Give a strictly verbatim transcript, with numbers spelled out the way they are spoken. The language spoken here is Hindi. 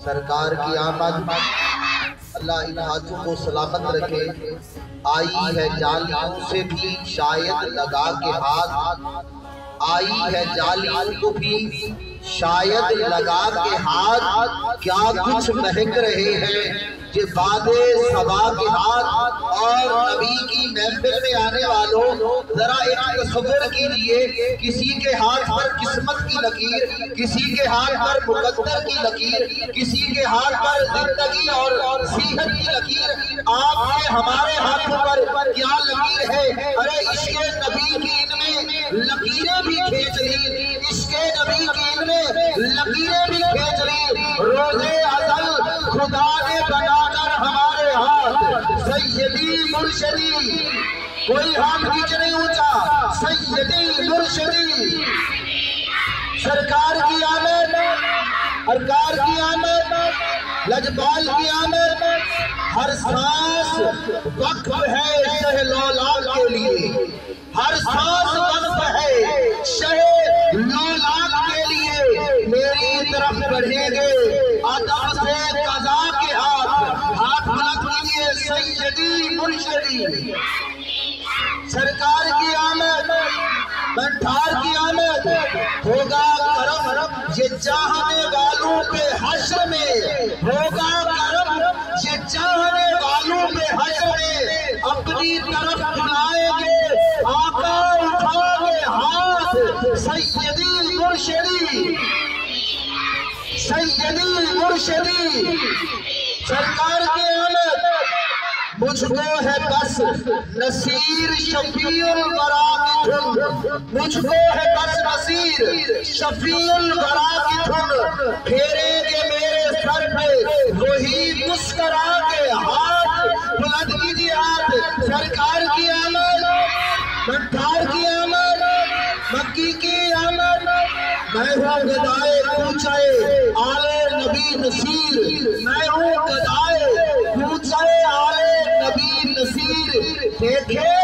सरकार की आमद, अल्लाह इन हाथों को सलामत रखे। आई है जालियों से भी शायद लगा के हाथ, आई है जालियों को भी शायद लगा के हाथ। क्या कुछ महक रहे हैं ये बादे सबा के हाथ। और नबी की महफिल में आने वालों, जरा एक तस्वीर कीजिए, किसी के हाथ पर किस्मत की लकीर, किसी के हाथ पर मुकद्दर की लकीर, किसी के हाथ पर जिंदगी और सेहत की लकीर। आपके हमारे हाथों पर क्या लकीर है? अरे इसके नबी की इनमें लकीरें भी खींच ली, इसके नबी की इनमें लकीरें भी खींच ली। रोज़े अज़ल खुदा ने बनाकर हमारे हाथ, सैयदी मुर्शदी, कोई हाथ नीचे नहीं ऊंचा, सैयदी मुर्शदी सरकार की आमद, सरकार की आमद, लजपाल की आमद। हर सांस वक्फ है शह लौलाद के लिए, हर सांस वक्फ है शह लौलाद के लिए। मेरी तरफ बढ़ेंगे अदब से कज़ा के हाथ, हाथ बुलंद कीजिए, सैयदी मुर्शदी सरकार की आमद, बंठार की आमद। होगा करम ये चाहने वालों पे हश्र में, होगा करम ये चाहने वालों पे हश्र में। अपनी तरफ बुलाएंगे आका उठाओगे हाथ, सैयदी मुर्शदी, सैयदी मुर्शदी सरकार की आमद। मुझको है बस नसीर शफीउल वरा की धुन, मुझको है बस नसीर शफीउल वरा की धुन। फेरेंगे मेरे सर पे वही मुस्करा के हाथ, बुलंद कीजिए हाथ। सरकार की आमद, बंठार की आमद, मक्की की आमद। मैं हूँ गदाए पूछे आले नबी नसीर, मैं हूँ गदाए पूछे आले नबी नसीर। देखे